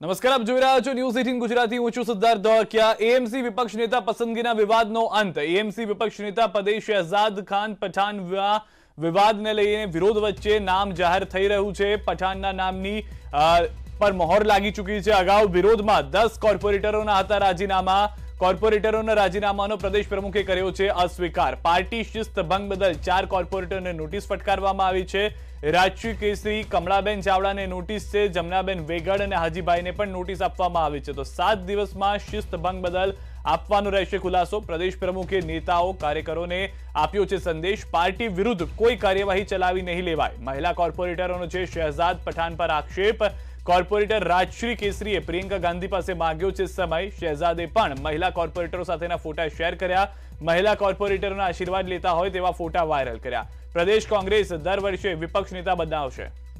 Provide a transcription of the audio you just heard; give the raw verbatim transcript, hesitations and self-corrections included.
નમસ્કાર, આપ જોઈ રહ્યા છો ન્યૂઝ અઠ્ઠાવીસ ગુજરાતી. હું છું સિદ્ધાર્થ ધોળકિયા. એએમસી વિપક્ષ નેતા પસંદગીના વિવાદનો અંત. એએમસી વિપક્ષ નેતા પદે શહેજાદ ખાન પઠાણ વિવાદને લઈને વિરોધ વચ્ચે નામ જાહેર થઈ રહ્યું છે. પઠાણના નામની પર મહોર લાગી ચૂકી છે. અગાઉ વિરોધમાં દસ કોર્પોરેટરોના હતા રાજીનામા. કોર્પોરેટરોના રાજીનામાનો પ્રદેશ પ્રમુખે કર્યો છે અસ્વીકાર. પાર્ટી શિસ્ત ભંગ બદલ ચાર કોર્પોરેટરને નોટિસ ફટકારવામાં આવી છે. રાજશ્રી કેસરી, કમળાબેન ચાવડાને નોટિસ છે. જમનાબેન વેગડ અને હાજીભાઈને પણ નોટિસ આપવામાં આવી છે. તો સાત દિવસમાં શિસ્ત ભંગ બદલ આપવાનો રહેશે ખુલાસો. પ્રદેશ પ્રમુખે નેતાઓ કાર્યકરોને આપ્યો છે સંદેશ. પાર્ટી વિરુદ્ધ કોઈ કાર્યવાહી ચલાવી નહીં લેવાય. મહિલા કોર્પોરેટરોનો છે શહેજાદ પઠાણ પર આક્ષેપ. કોર્પોરેટર રાજશ્રી કેસરીએ પ્રિયંકા ગાંધી પાસે માંગ્યો છે સમય. શહેજાદે પણ મહિલા કોર્પોરેટરો સાથેના ફોટા શેર કર્યા. મહિલા કોર્પોરેટરોના આશીર્વાદ લેતા હોય તેવા ફોટા વાયરલ કર્યા. પ્રદેશ કોંગ્રેસ દર વર્ષે વિપક્ષ નેતા બનાવશે.